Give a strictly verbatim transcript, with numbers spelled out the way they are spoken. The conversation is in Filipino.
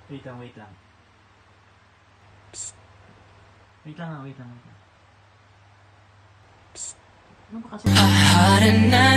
Wait lang, wait lang. Wait lang, ah, wait lang, wait lang. Ano ba kasi?